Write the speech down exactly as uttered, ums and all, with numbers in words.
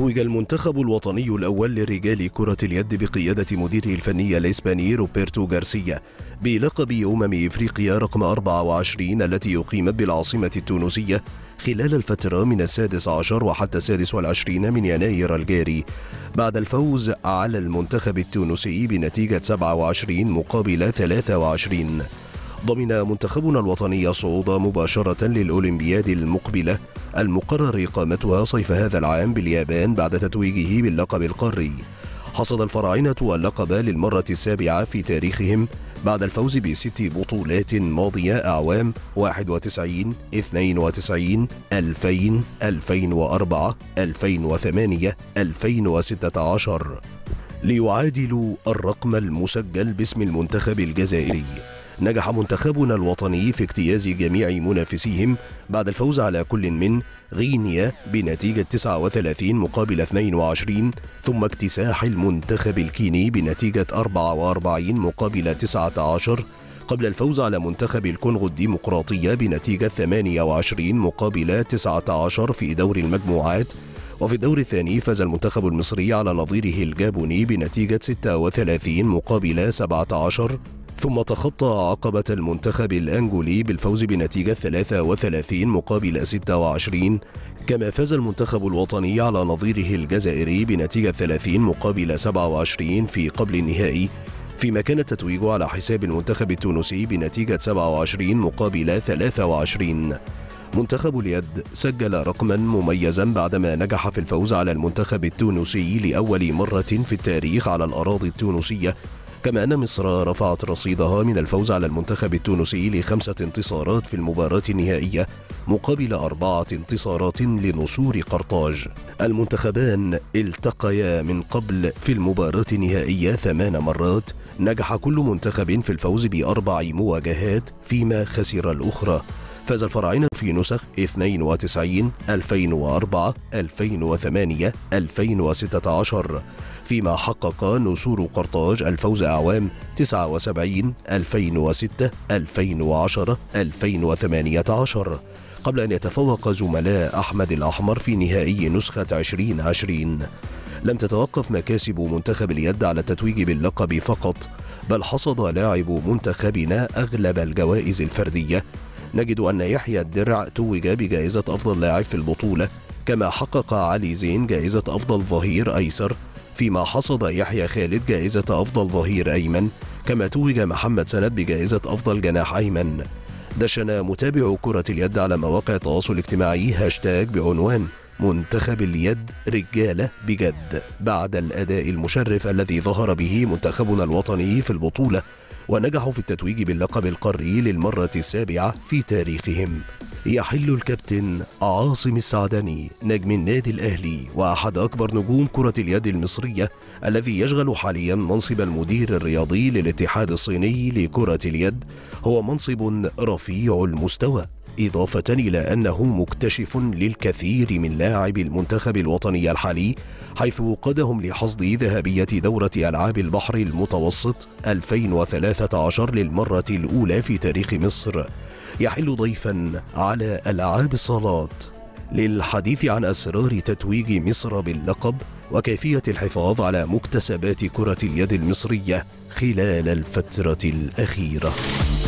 توج المنتخب الوطني الأول لرجال كرة اليد بقيادة مديره الفني الإسباني روبرتو غارسيا بلقب أمم إفريقيا رقم أربعة وعشرين التي أقيمت بالعاصمة التونسية خلال الفترة من السادس عشر وحتى السادس والعشرين من يناير الجاري، بعد الفوز على المنتخب التونسي بنتيجة سبعة وعشرين مقابل ثلاثة وعشرين. ضمن منتخبنا الوطني الصعود مباشرة للأولمبياد المقبلة المقرر إقامتها صيف هذا العام باليابان بعد تتويجه باللقب القاري. حصد الفراعنة اللقب للمرة السابعة في تاريخهم بعد الفوز بست بطولات ماضية أعوام واحد وتسعين، اثنين وتسعين، ألفين، ألفين وأربعة، ألفين وثمانية، ألفين وستة عشر، ليعادلوا الرقم المسجل باسم المنتخب الجزائري. نجح منتخبنا الوطني في اجتياز جميع منافسيهم بعد الفوز على كل من غينيا بنتيجة تسعة وثلاثين مقابل اثنين وعشرين، ثم اكتساح المنتخب الكيني بنتيجة أربعة وأربعين مقابل تسعة عشر، قبل الفوز على منتخب الكونغو الديمقراطية بنتيجة ثمانية وعشرين مقابل تسعة عشر في دور المجموعات. وفي الدور الثاني فاز المنتخب المصري على نظيره الجابوني بنتيجة ستة وثلاثين مقابل سبعة عشر، ثم تخطى عقبة المنتخب الأنجولي بالفوز بنتيجة ثلاثة وثلاثين مقابل ستة وعشرين، كما فاز المنتخب الوطني على نظيره الجزائري بنتيجة ثلاثين مقابل سبعة وعشرين في قبل النهائي، فيما كان التتويج على حساب المنتخب التونسي بنتيجة سبعة وعشرين مقابل ثلاثة وعشرين. منتخب اليد سجل رقما مميزا بعدما نجح في الفوز على المنتخب التونسي لأول مرة في التاريخ على الأراضي التونسية، كما أن مصر رفعت رصيدها من الفوز على المنتخب التونسي لخمسة انتصارات في المباراة النهائية مقابل أربعة انتصارات لنسور قرطاج. المنتخبان التقيا من قبل في المباراة النهائية ثمان مرات، نجح كل منتخب في الفوز بأربع مواجهات فيما خسر الأخرى. فاز الفراعنة في نسخ اثنين وتسعين، ألفين وأربعة، ألفين وثمانية، ألفين وستة عشر، فيما حقق نسور قرطاج الفوز أعوام تسعة وسبعين، ألفين وستة، ألفين وعشرة، ألفين وثمانية عشر، قبل أن يتفوق زملاء أحمد الأحمر في نهائي نسخة عشرين عشرين. لم تتوقف مكاسب منتخب اليد على التتويج باللقب فقط، بل حصد لاعب منتخبنا أغلب الجوائز الفردية. نجد أن يحيى الدرع توج بجائزة أفضل لاعب في البطولة، كما حقق علي زين جائزة أفضل ظهير أيسر، فيما حصد يحيى خالد جائزة أفضل ظهير أيمن، كما توج محمد سند بجائزة أفضل جناح أيمن. دشن متابعو كرة اليد على مواقع التواصل الاجتماعي هاشتاج بعنوان منتخب اليد رجالة بجد بعد الأداء المشرف الذي ظهر به منتخبنا الوطني في البطولة، ونجحوا في التتويج باللقب القاري للمرة السابعة في تاريخهم. يحل الكابتن عاصم السعدني نجم النادي الأهلي وأحد أكبر نجوم كرة اليد المصرية الذي يشغل حاليا منصب المدير الرياضي للاتحاد الصيني لكرة اليد، هو منصب رفيع المستوى، إضافة إلى أنه مكتشف للكثير من لاعبي المنتخب الوطني الحالي، حيث قادهم لحصد ذهبية دورة ألعاب البحر المتوسط ألفين وثلاثة عشر للمرة الأولى في تاريخ مصر. يحل ضيفا على ألعاب الصالات للحديث عن أسرار تتويج مصر باللقب وكيفية الحفاظ على مكتسبات كرة اليد المصرية خلال الفترة الأخيرة.